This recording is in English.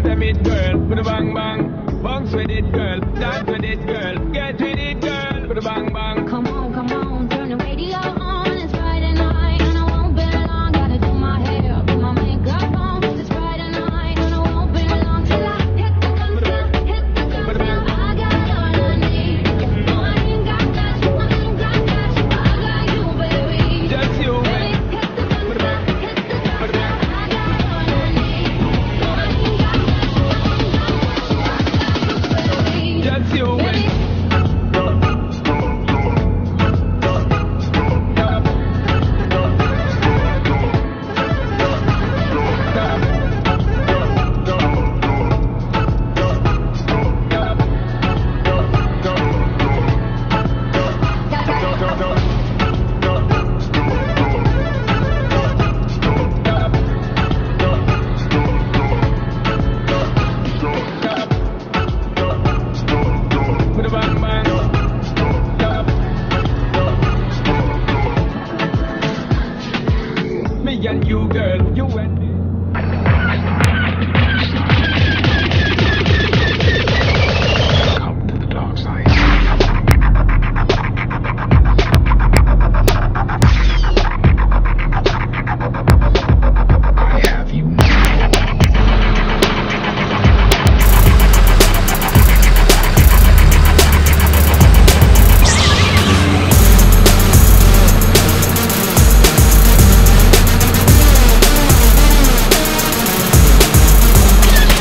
them it, girl. With a bang bang. Bounce with it, girl. Dance with it, girl. Get with it, girl. With a bang bang. Come on, turn the radio on. It's Friday night and I won't be long. Gotta do my hair, put my makeup on. It's Friday night and I won't be long till I hit the dance floor, hit the dance floor. I got all I need. No, I ain't got cash, I ain't got cash. I got you, baby. Just you, Baby, hit the dance floor, hit the dance floor. I got all I need. No, I ain't got cash, I ain't got cash. I got you, baby. just you, Baby,